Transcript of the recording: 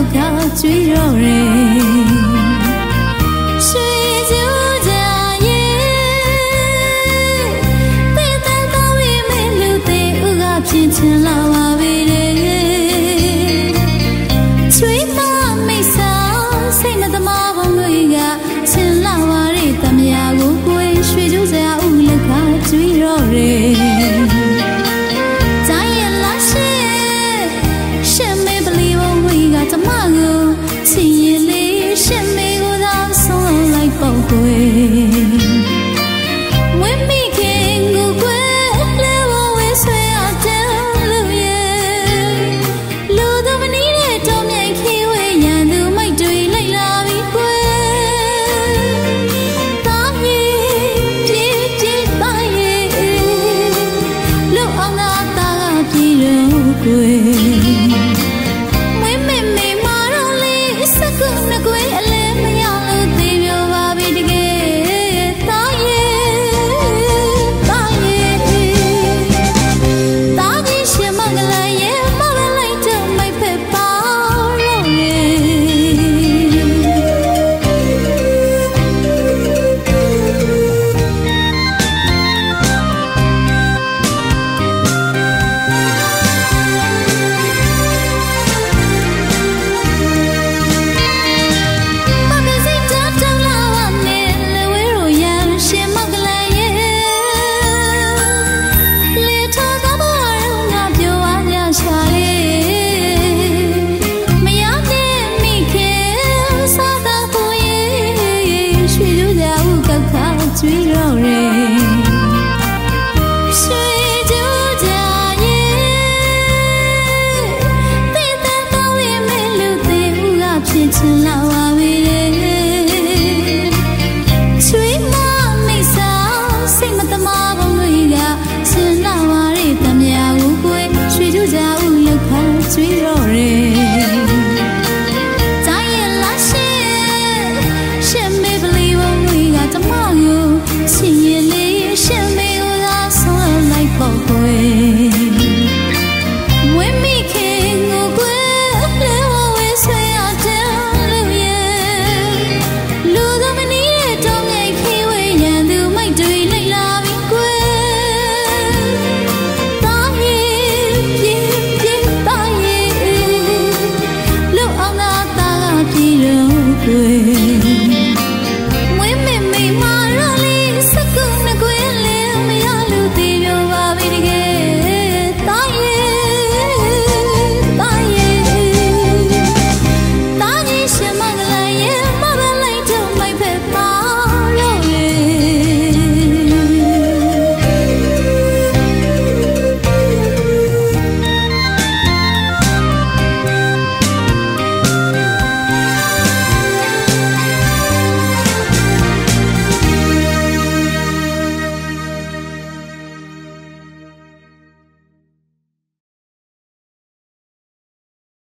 ခါကျွေးတော့တယ်ရွှေကြိုးကြရဲ့တေးတဲ့ကောင်းရင်မင်းလူသေးဥကဖြစ်ချင်လာပါပြီချွေးမမိတ်ဆောင်းစိတ်မသမားဘုံတွေကချင်လာပါတဲ့တမယာကိုကိုယ်ရွှေကြိုးကြဥလက်ခါကျွေးတော့တယ်怎么个情里是每个人送来宝贵？为每天过过，来我为谁要等路耶？路途不你的多面气味，沿途没对来拉比贵。大雨撇撇大雨，路昂那大个皮肉贵。ကျွေးတော့တယ်ရွှေကြိုးကြရဲ့တေးတဲ့ကောင်းရင်မင်းလူသေးဥကဖြစ်ချင်လာပါပြီချွေးမမိတ်ဆောင်းစိတ်မသမားဘုံတွေကချင်လာပါတဲ့တမယာကိုကိုယ်ရွှေကြိုးကြဥလက်ခါကျွေးတော့